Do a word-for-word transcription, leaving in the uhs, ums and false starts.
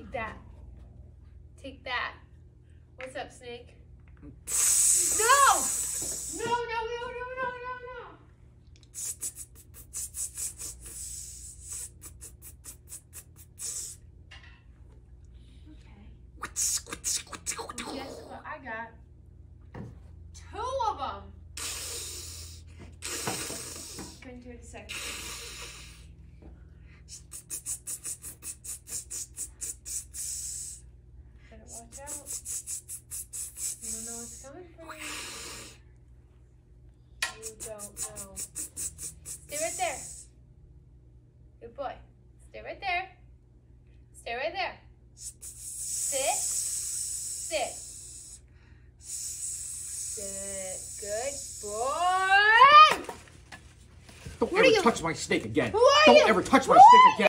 Take that. Take that. What's up, snake? No! No, no, no, no, no, no, no. Okay. Well, guess what I got? Two of them. Going to do it a second. Better watch out. You don't know what's coming for you. You don't know. Stay right there. Good boy. Stay right there. Stay right there. Sit. Sit. Sit. Good boy. Don't ever touch my snake again. Who are Don't you? ever touch my Who snake again.